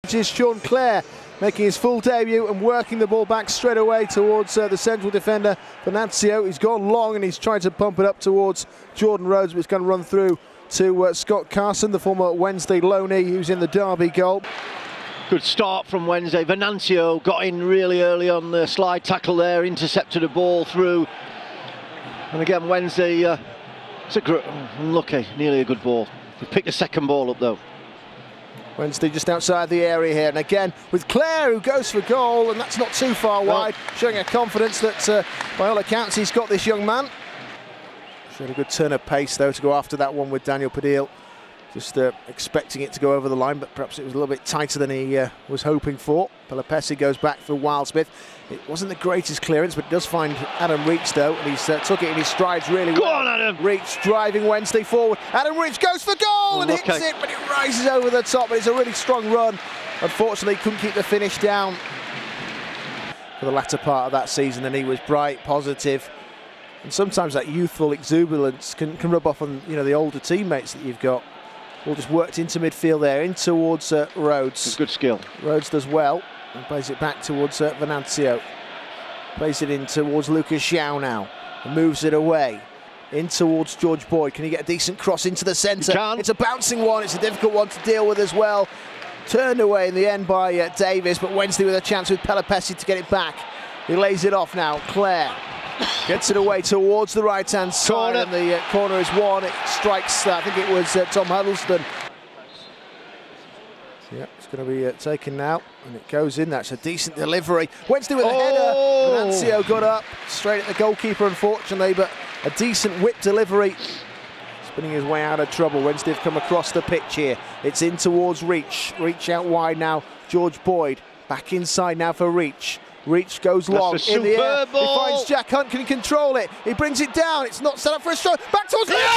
is Sean Clare making his full debut and working the ball back straight away towards the central defender, Venancio. He's gone long and he's trying to pump it up towards Jordan Rhodes, but it's going to run through to Scott Carson, the former Wednesday loanee who's in the Derby goal. Good start from Wednesday. Venancio got in really early on the slide tackle there, intercepted a ball through. And again, Wednesday, it's unlucky, nearly a good ball. He picked the second ball up though. Wednesday just outside the area here, and again with Clare, who goes for goal, and that's not too far wide, showing a confidence that by all accounts he's got, this young man. Showed a good turn of pace though to go after that one with Daniel Padil. Just expecting it to go over the line, but perhaps it was a little bit tighter than he was hoping for. Pelopessi goes back for Wildsmith. It wasn't the greatest clearance, but it does find Adam Reach though, and he's took it in his strides really well. Go on, Adam! Reach driving Wednesday forward. Adam Reach goes for goal and hits it, but it rises over the top. But it's a really strong run. Unfortunately, couldn't keep the finish down for the latter part of that season, and he was bright, positive, and sometimes that youthful exuberance can rub off on the older teammates that you've got. All just worked into midfield there, in towards Rhodes. Good skill. Rhodes does well and plays it back towards Venancio. Plays it in towards Lucas Xiao now and moves it away in towards George Boyd. Can he get a decent cross into the centre? It's a bouncing one. It's a difficult one to deal with as well. Turned away in the end by Davis, but Wednesday with a chance with Pelopessi to get it back. He lays it off now. Clare gets it away towards the right-hand side, and the corner is won. It strikes, I think it was Tom Huddleston. Yeah, it's going to be taken now, and it goes in. That's a decent delivery. Wednesday with a header. Venancio got up straight at the goalkeeper, unfortunately, but a decent whip delivery. Spinning his way out of trouble. Wednesday have come across the pitch here. It's in towards Reach. Reach out wide now. George Boyd back inside now for Reach. Reach goes long in the air. He finds Jack Hunt. Can he control it? He brings it down. It's not set up for a shot. Back towards Lucas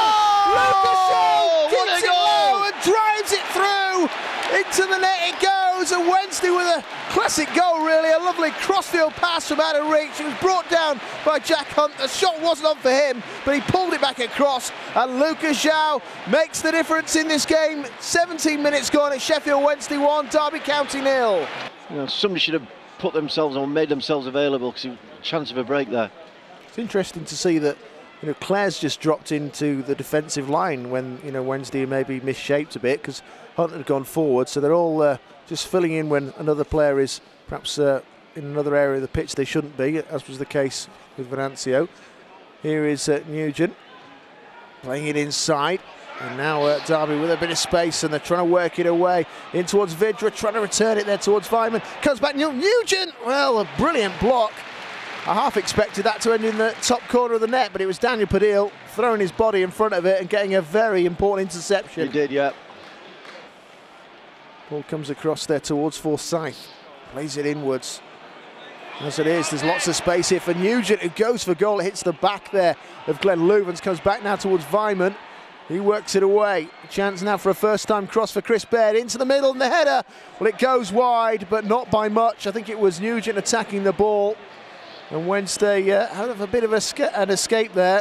Xiao gets it low and drives it through. Into the net it goes, and Wednesday with a classic goal really. A lovely crossfield pass from Adam Reach. It was brought down by Jack Hunt. The shot wasn't on for him, but he pulled it back across, and Lucas Xiao makes the difference in this game. 17 minutes gone at Sheffield Wednesday 1, Derby County 0. Somebody should have put themselves or made themselves available, because a chance of a break there. It's interesting to see that Clare's just dropped into the defensive line when Wednesday maybe misshaped a bit because Hunt had gone forward, so they're all just filling in when another player is perhaps in another area of the pitch they shouldn't be, as was the case with Venancio. Here is Nugent playing it inside. And now Derby with a bit of space, and they're trying to work it away in towards Vidra, trying to return it there towards Weimann. Comes back Nugent. Well, a brilliant block. I half expected that to end in the top corner of the net, but it was Daniel Padil throwing his body in front of it and getting a very important interception. He did, yeah. Ball comes across there towards Forsyth. Plays it inwards. As it is, there's lots of space here for Nugent, who goes for goal. It hits the back there of Glenn Loovens. Comes back now towards Weimann. He works it away. Chance now for a first-time cross for Chris Baird into the middle, and the header. Well, it goes wide, but not by much. I think it was Nugent attacking the ball, and Wednesday had a bit of an escape there.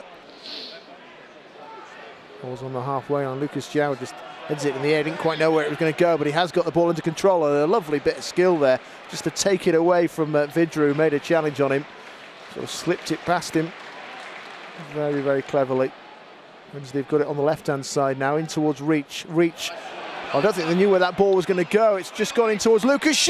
Ball's on the halfway on. Lucas Xiao just heads it in the air. Didn't quite know where it was going to go, but he has got the ball under control, and a lovely bit of skill there just to take it away from Vidra, who made a challenge on him. Sort of slipped it past him very, very cleverly. They've got it on the left-hand side now, in towards Reach. Reach, I don't think they knew where that ball was going to go. It's just gone in towards Lucas Xiao!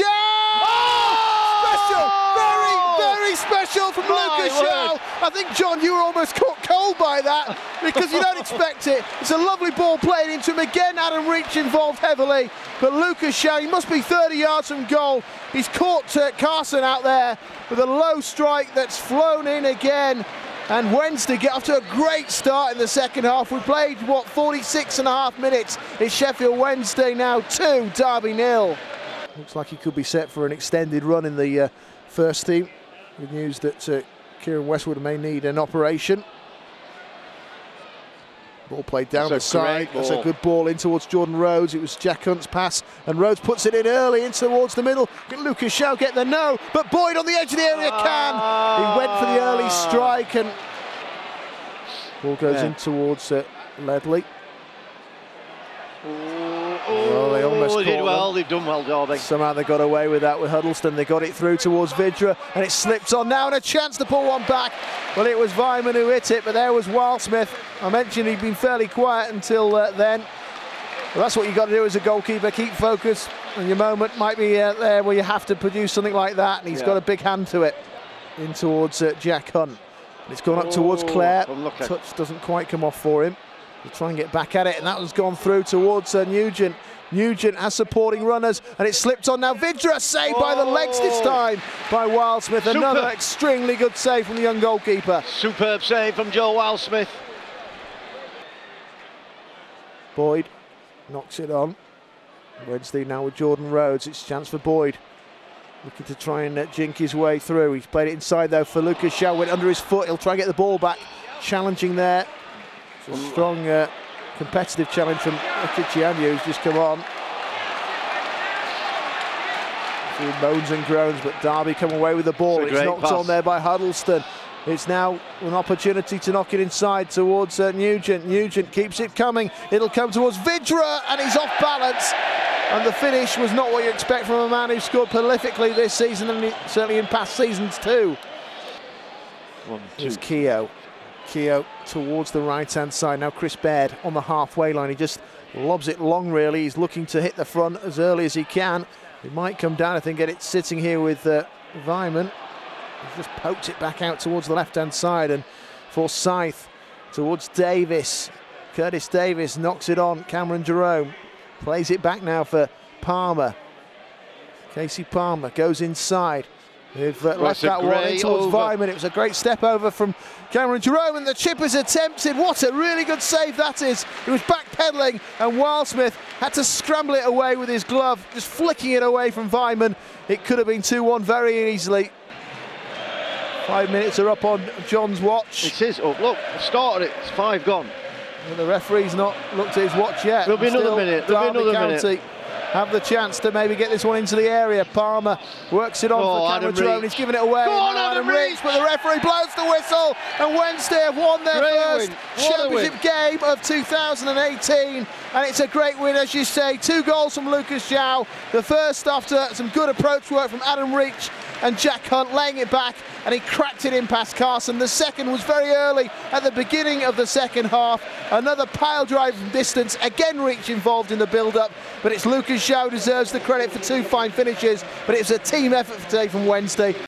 Oh! Special! Very, very special from Lucas Xiao. I think, John, you were almost caught cold by that, because you don't expect it. It's a lovely ball played into him. Again, Adam Reach involved heavily, but Lucas Xiao, he must be 30 yards from goal. He's caught Carson out there with a low strike that's flown in again. And Wednesday get off to a great start in the second half. We played, 46.5 minutes. It's Sheffield Wednesday now 2, Derby 0. Looks like he could be set for an extended run in the first team. Good news that Kieran Westwood may need an operation. Ball played down the side. That's a good ball in towards Jordan Rhodes. It was Jack Hunt's pass, and Rhodes puts it in early in towards the middle. Can Lucas Xiao get the no? But Boyd on the edge of the area can. He went for the early strike, and ball goes in towards Ledley. Well, they almost almost they did caught well. them. They've done well, Derby. Somehow they got away with that with Huddleston. They got it through towards Vydra, and it slipped on now, and a chance to pull one back. Well, it was Weimann who hit it, but there was Wildsmith. I mentioned he'd been fairly quiet until then. Well, that's what you got to do as a goalkeeper, keep focus, and your moment might be there where you have to produce something like that, and he's got a big hand to it. In towards Jack Hunt. It's gone up towards Clare. Touch doesn't quite come off for him. He'll try and get back at it, and that was gone through towards Nugent. Nugent has supporting runners, and it slipped on now. Vydra saved by the legs this time by Wildsmith. Another extremely good save from the young goalkeeper. Superb save from Joe Wildsmith. Boyd knocks it on. Wednesday now with Jordan Rhodes. It's a chance for Boyd. Looking to try and jink his way through. He's played it inside though for Lucas Shaw. Went under his foot. He'll try and get the ball back. Challenging there. It's a strong competitive challenge from Kicianyu, who's just come on. A few moans and groans, but Derby come away with the ball. It's knocked on there by Huddleston. It's now an opportunity to knock it inside towards Nugent. Nugent keeps it coming. It'll come towards Vydra, and he's off balance. And the finish was not what you expect from a man who scored prolifically this season, and certainly in past seasons too. Here's Keogh. Keogh towards the right-hand side. Now Chris Baird on the halfway line. He just lobs it long, really. He's looking to hit the front as early as he can. He might come down, I think, get it sitting here with Weimann. He's just poked it back out towards the left-hand side, and Forsyth towards Davis. Curtis Davis knocks it on. Cameron Jerome plays it back now for Palmer. Casey Palmer goes inside. They've left that one in towards Weimann. It was a great step over from Cameron Jerome, and the chip is attempted. What a really good save that is. He was backpedaling, and Wildsmith had to scramble it away with his glove, just flicking it away from Weimann. It could have been 2-1 very easily. 5 minutes are up on John's watch. It is up. Look, started it. It's 5 gone. Well, the referee's not looked at his watch yet. There'll be another minute. There'll be another minute. Have the chance to maybe get this one into the area. Palmer works it on for Cameron Jerome. He's given it away. Go on, Adam Reach! But the referee blows the whistle, and Wednesday have won their first championship game of 2018. And it's a great win, as you say. 2 goals from Lucas Zhao. The first after some good approach work from Adam Reach and Jack Hunt laying it back, and he cracked it in past Carson. The second was very early at the beginning of the second half. Another pile drive from distance. Again, Reach involved in the build-up, but it's Lucas Zhao deserves the credit for 2 fine finishes. But it was a team effort today from Wednesday.